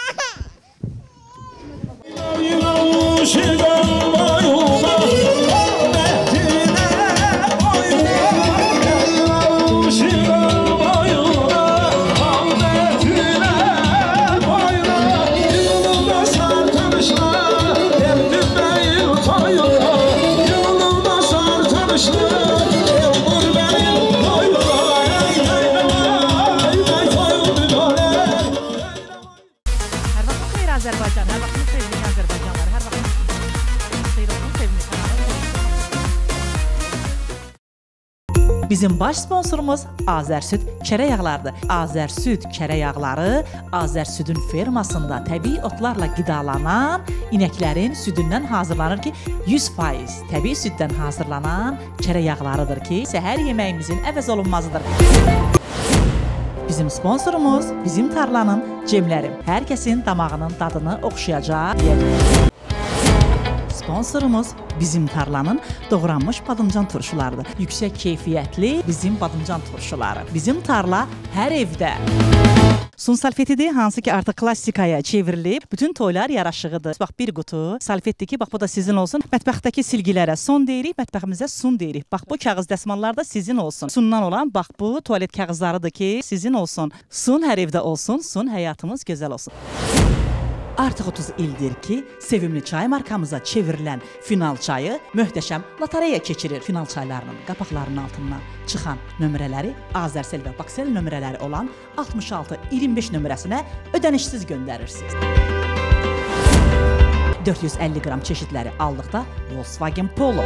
Bizim baş sponsorumuz Azərsüd kərə yağlarıdır. Azərsüd kərə yağları Azərsüdün fermasında təbii otlarla qidalanan inəklərin südündən hazırlanır ki, 100% təbii süddən hazırlanan kərə yağlarıdır ki, səhər yeməyimizin əvəz olunmazıdır. Bizim sponsorumuz bizim tarlanın cemləri. Hər kəsin damağının dadını oxşayacaq yer. Sponsorumuz bizim tarlanın doğranmış badımcan turşularıdır. Yüksək keyfiyyətli bizim badımcan turşuları. Bizim tarla hər evdə. Sun salfetidir, hansı ki artıq klassikaya çevrilib. Bütün toylar yaraşığıdır. Bax, bir qutu salfetdir ki, bax bu da sizin olsun. Mətbəxdəki silgilərə son deyirik, mətbəximizə sun deyirik. Bax, bu kağız dəsmallar da sizin olsun. Sundan olan, bax bu tualet kağızlarıdır ki, sizin olsun. Sun hər evdə olsun, sun həyatımız gözəl olsun. Artıq 30 ildir ki, sevimli çay markamıza çevrilən Final çayı möhtəşəm lotereya keçirir. Final çaylarının qapaqlarının altından çıxan nömrələri Azərsel və Baksel nömrələri olan 66-25 nömrəsinə ödənişsiz göndərirsiniz. 450 qram çeşidləri aldıqda Volkswagen Polo.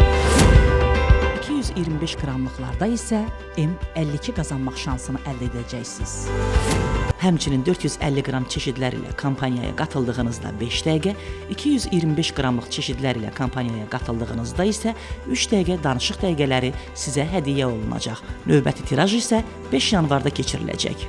225 qramlıqlarda isə M52 qazanmaq şansını əldə edəcəksiniz. Həmçinin 450 qram çeşidləri ilə kampaniyaya qatıldığınızda 5 dəqiqə, 225 qramlıq çeşidləri ilə kampaniyaya qatıldığınızda isə 3 dəqiqə danışıq dəqiqələri sizə hədiyyə olunacaq. Növbəti tiraj isə 5 yanvarda keçiriləcək.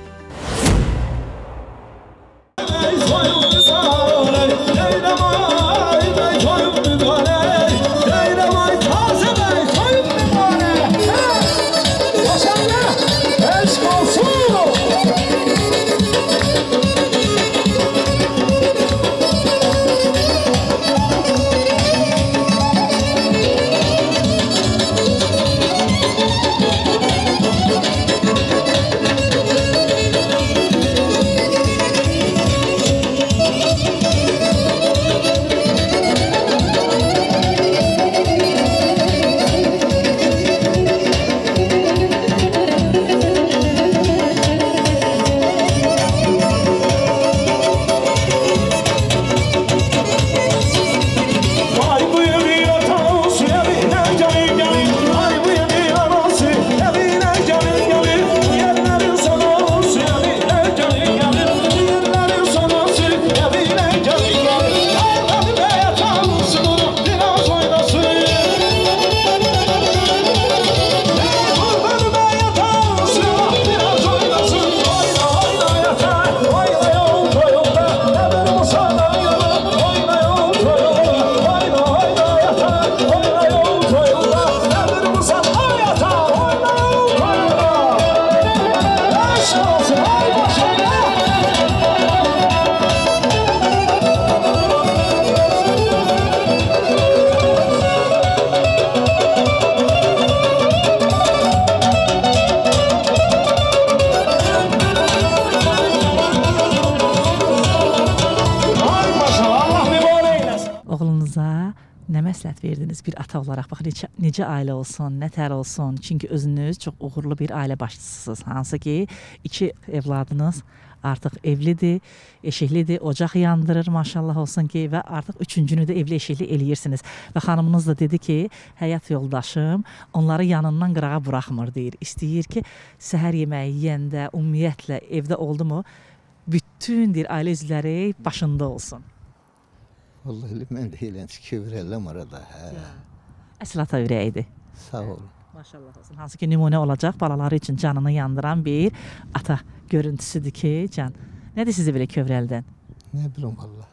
məsləhət verdiniz bir ata olaraq? Bax, necə ailə olsun, nətər olsun? Çünki özünüz çox uğurlu bir ailə başçısısınız. Hansı ki, 2 evladınız artıq evlidir, eşiklidir, ocaq yandırır, maşallah olsun ki, və artıq 3-cünü də evli eşikli eləyirsiniz. Və xanımınız da dedi ki, həyat yoldaşım onları yanından qırağa buraxmır deyir. İstəyir ki, səhər yeməyi yeyəndə, ümumiyyətlə evdə oldu mu, bütün deyir, ailə üzvləri başında olsun. Vallahi mən də elən kövrələm arada. Əsl ata ürəyidir. Sağ olun. Maşallah olsun. Hansı ki, nümunə olacaq balaları üçün canını yandıran bir ata görüntüsüdür ki, can. Nədir sizi belə kövrəldən? Nə bilim Allah.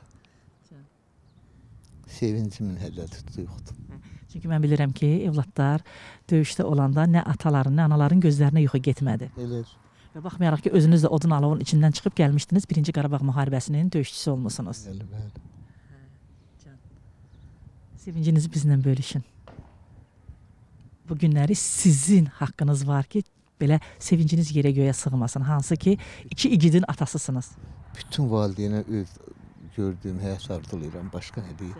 Sevincimin hədədi yoxdur. Çünki mən bilirəm ki, evlatlar döyüşdə olanda nə ataların, nə anaların gözlərinə yuxu getmədi. Elədir. Və baxmayaraq ki, özünüz də odun alovun içindən çıxıb gəlmişdiniz, 1-ci Qarabağ müharibəsinin döyüşçüsü olmusunuz. Bəli, bəli. Sevincinizi bizlə bölüşün. Bu günləri sizin haqqınız var ki, belə sevinciniz yerə göyə sığmasın. Hansı ki, 2 igidin atasısınız. Bütün valideynə öz gördüyüm həyat arzulayıram. Başqa nə deyim?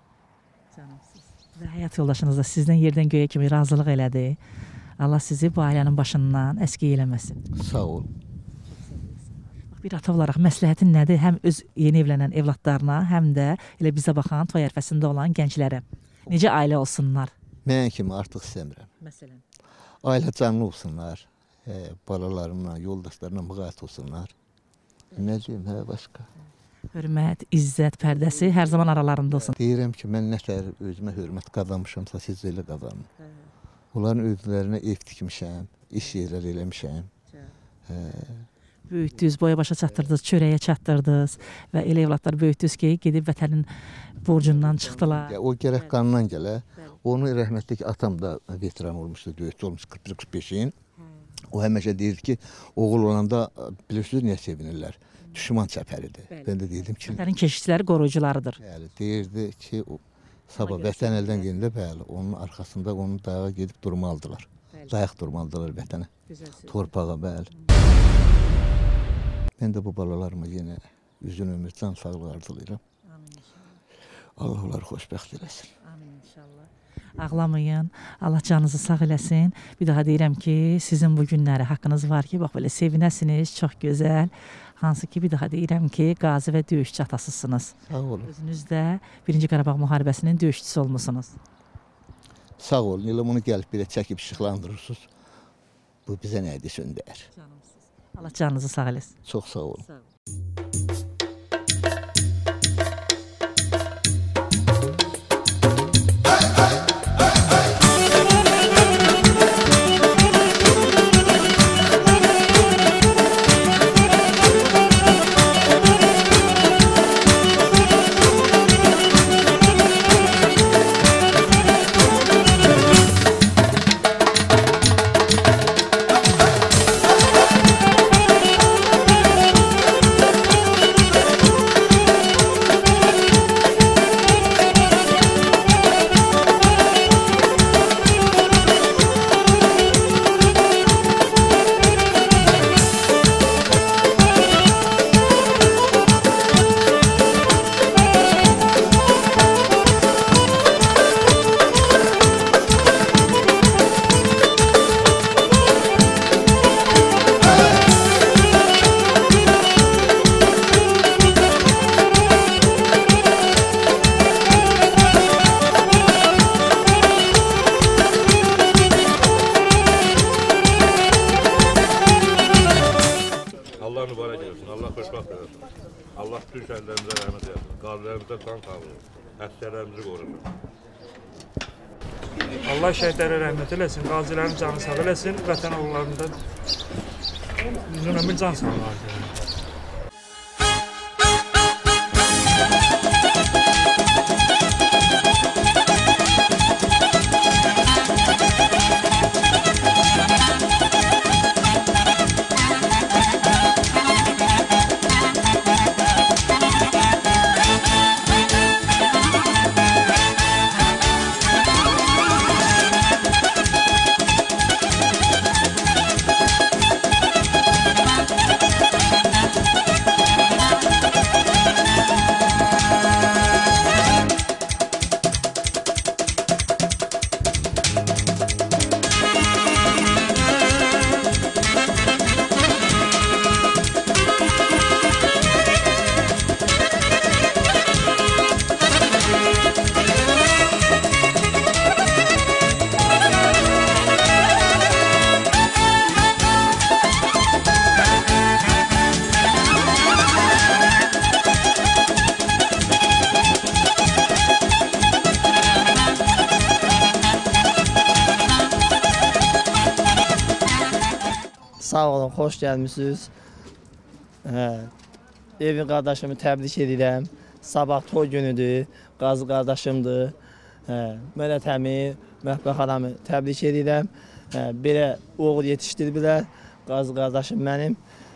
Və həyat yoldaşınız da sizdən yerdən göyə kimi razılıq elədi. Allah sizi bu ailənin başından əskik eləməsin. Sağ ol. Bir ata olaraq məsləhətin nədir? Həm öz yeni evlənən evlatlarına, həm də elə bizə baxan toy ərfəsində olan gənclərə. Necə ailə olsunlar? Mən kimi artıq istəmirəm. Məsələn? Ailə canlı olsunlar. Balalarımla, yoldaşlarımla müğayət olsunlar. Nə deyim, başqa? Hörmət, izzət pərdəsi hər zaman aralarında olsun. Deyirəm ki, mən nətər özümə hörmət qazanmışamsa, siz elə qazanın. Onların özlərinə ev tikmişəm, iş yerləri eləmişəm. Böyütdünüz, boya başa çatdırdınız, çörəyə çatdırdınız və elə evlatlar böyütdünüz ki, gedib vətənin borcundan çıxdılar. O gərək qandan gələ. Onu rəhmətlik atam da veteran olmuşdu, döyüşçü olmuş 41-45-in. O həmişə deyirdi ki, oğul olanda bilirsiniz niyə sevinirlər? Düşman çəpəridir. Ben də deyirdim ki... Vətənin keşikçiləri, qoruyucularıdır. Bəli, deyirdi ki, sabah vətən əldən gelində, bəli, onun arxasında onu dayağa gedib durmalıdırlar. Dayaq durmalıdırlar vətənə, torpağa, bəli. Mən də bu balalarıma yenə üzün ömür, can sağlığı arzulayıram. Allah onları xoşbəxt eləsin. Amin inşallah. Ağlamayın, Allah canınızı sağ eləsin. Bir daha deyirəm ki, sizin bu günləri haqqınız var ki, bax belə sevinəsiniz, çox gözəl. Hansı ki, bir daha deyirəm ki, qazi və döyüşçü atasısınız. Sağ olun. Özünüz də 1-ci Qarabağ müharibəsinin döyüşçüsü olmusunuz. Sağ olun, elə bunu gəlib belə çəkib işıqlandırırsınız. Bu bizə nə edirsin dəyər. Allah canınızı sağ eləsin. Çox sağ olun. Sağ olun. Allah bütün şəhidlərimizə rəhmət eləsin. Qazilərimizə can sağlığı, əsgərlərimizi qorunur. Allah şəhidlərə rəhmət eləsin, qazilərin canı sağ eləsin, vətən oğullarında uzun ömür can sağlığı arzulayır. Sağ olun, xoş gəlmisiniz. Evin qardaşımı təbrik edirəm. Sabah toy günüdür, Qazı qardaşımdır. Mədət əmi, Məhbə xanımı təbrik edirəm. Belə oğul yetişdirbilər, Qazı qardaşım mənim.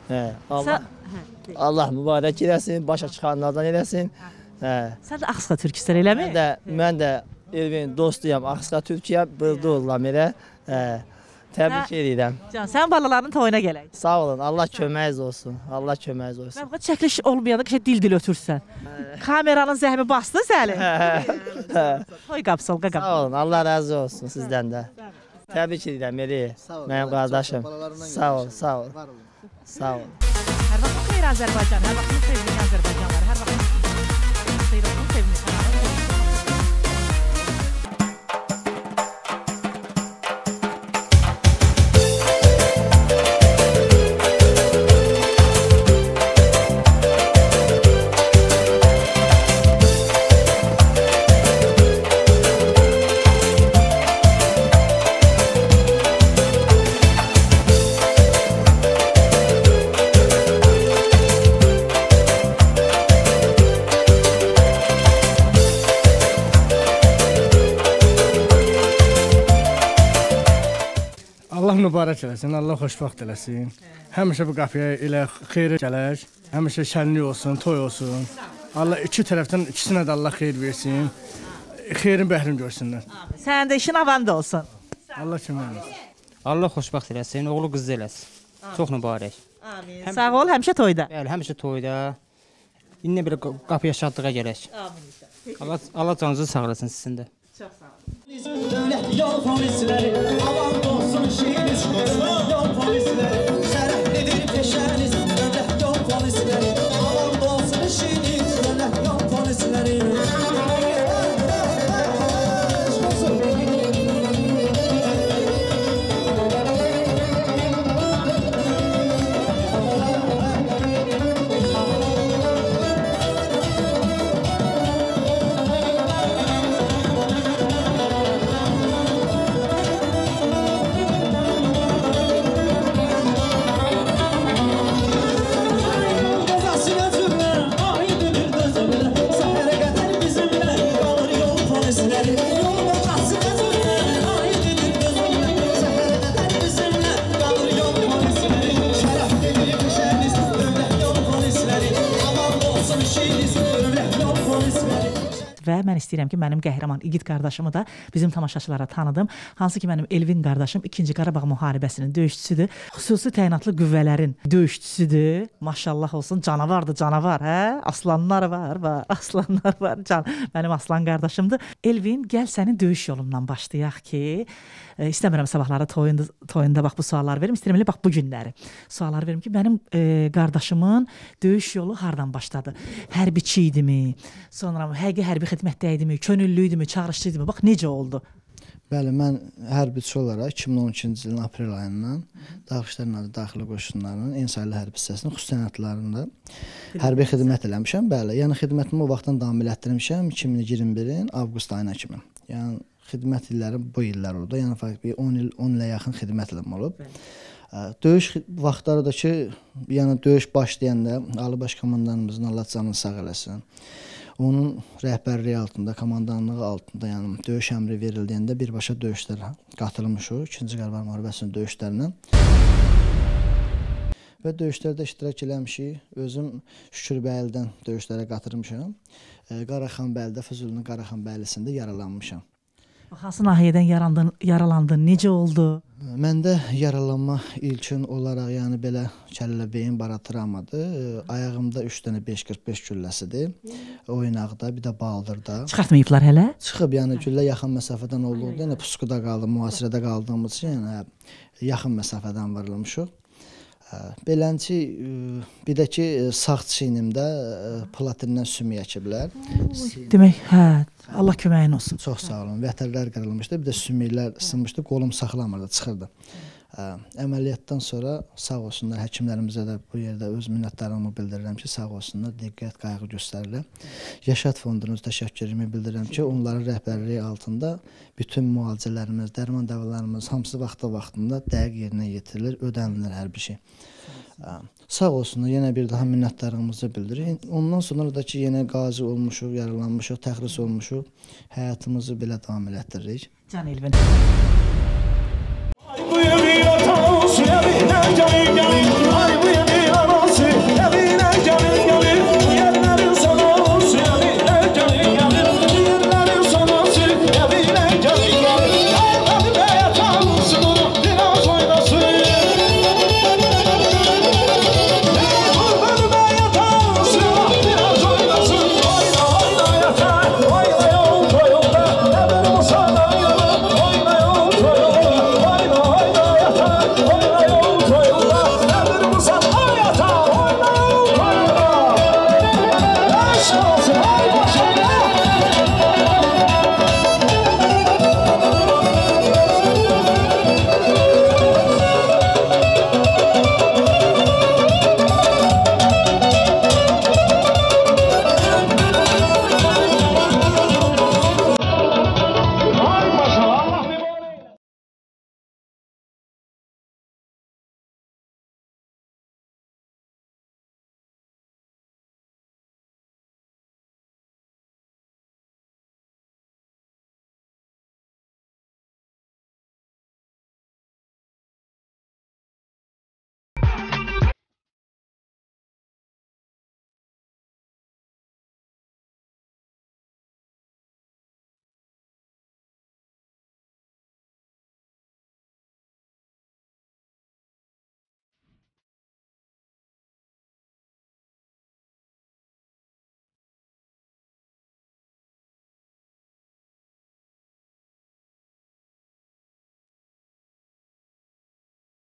Allah mübarək eləsin, başa çıxanlardan eləsin. Sən də Axsqa türküslər eləmi? Mən də Elvin dostuyam, Axsqa türküyəm, bıldı oğulam elə. Təbrik edirəm. Can, sən balalarının toyuna gələk. Sağ olun, Allah köməyiniz olsun. Allah köməyiniz olsun. Mən bu çəkiliş olmayanda ki, dil ötürsən. Kameranın zəhmi bastı səli. Toy qapsolqa qap. Sağ olun, Allah razı olsun sizdən də. Təbrik edirəm, Meri. Mənim qardaşım. Sağ ol, sağ ol. Sağ ol. Hər vaxt xeyir Azərbaycan, hər vaxt sevgili Azərbaycanlar, hər vaxt xeyir olsun, sevgili kanalım. Allah mübarək eləsin, Allah xoşbəxt eləsin. Həmişə bu qapıya elə xeyir gələk, həmişə şənlik olsun, toy olsun. Allah iki tərəfdən ikisinə də Allah xeyir versin, xeyrin bəhrini görsünlər. Sənin də işin avanda olsun. Allah kömək eləsin. Allah xoşbəxt eləsin, oğlu qızı eləsin. Çox mübarək. Amin. Sağ ol, həmişə toyda. Bəli, həmişə toyda. İndi bir qapıya şadlığa gələk. Allah canınızı sağ eləsin sizin də. Çox sağ ol. Dövlət yol polisləri, avam olsun şiiriz. Yol polisləri, şərəflidir peşəniz. Dövlət yol polisləri, avam olsun şiiriz. Dövlət yol polisləri. Və mən istəyirəm ki, mənim qəhrəman igid qardaşımı da bizim tamaşaçılara tanıdım. Hansı ki, mənim Elvin qardaşım 2-ci Qarabağ müharibəsinin döyüşçüsüdür. Xüsusi təyinatlı qüvvələrin döyüşçüsüdür. Maşallah olsun, canavardır, canavar, hə? Aslanlar var, aslanlar var. Mənim aslan qardaşımdır. Elvin, gəl sənin döyüş yolundan başlayaq ki, istəmirəm sabahları toyunda bax bu sualları verim, istəyirəm elə bax bu günləri. Sualları verim ki, mənim qardaşımın döyüş yolu hardan başladı? Hərbiçi idimi? Sonra həqiqi hərbi xidmətdə idimi? Könüllü idimi? Çağrışçı idimi? Bax necə oldu? Bəli, mən hərbiçi olaraq 2012-ci ilin aprel ayından Daxili İşlər Daxili Qoşunlarının Ensaylı hərbi hissəsinin xüsusi təyinatlarında hərbi xidmət eləmişəm. Bəli, yəni xidmətimi o vaxtdan davam elətdirmişəm 2021-in avqust ayına kimi. Yəni xidmət illərim bu illər oldu. Yəni fərqli 10 ilə yaxın xidmət iləm olub. Döyüş vaxtları da ki, yəni döyüş başlayanda Ali Baş Komandanımızın Allah canını sağ eləsin. Onun rəhbərliyi altında, komandanlığı altında, yəni döyüş əmri verildiyəndə birbaşa döyüşlərə qatılmışıq. 2-ci Qarabağ müharibəsinin döyüşlərinə. Və döyüşlərdə iştirak eləmişik. Özüm Şükürbəylidən döyüşlərə qatılmışam. Qaraxanbəylidə, Füzulinin Qaraxanbəylisində yaralanmışam. Hansı nahiyədən yaralandın, necə oldu? Məndə yaralanma ilkin olaraq, yəni belə kəllə beyin baratravmadır. Ayağımda 3 dənə 5.45 gülləsidir. Oynaqda, bir də baldırda. Çıxartmayıblar hələ? Çıxıb, yəni güllə yaxın məsafədən oldu. Yəni puskuda qaldım, mühasirədə qaldığımız üçün, yəni yaxın məsafədən vurulmuşuq. Beləncə, bir də ki, sağ çiynimdə platindən sümük əkiblər. Demək, hə, Allah köməyin olsun. Çox sağ olun. Vətərlər qırılmışdı, bir də sümüklər sınmışdı, qolum saxlamırdı, çıxırdı. Əməliyyatdan sonra sağ olsunlar, həkimlərimizə də bu yerdə öz minnətdarlığımı bildirirəm ki, sağ olsunlar, diqqət, qayğı göstərirlər. Yaşad fondunuz təşəkkürümü bildirirəm ki, onların rəhbərliyi altında bütün müalicələrimiz, dərman dəvalarımız hamısı vaxtında dəqiq yerinə yetirilir, ödənilir hər bir şey. Sağ olsunlar, yenə bir daha minnətdarlığımızı bildiririk. Ondan sonra da ki, yenə qazi olmuşuq, yaralanmışıq, təxris olmuşuq, həyatımızı belə davam elətdiririk. Can Elvin. Bu yürüyor, suya biner, canı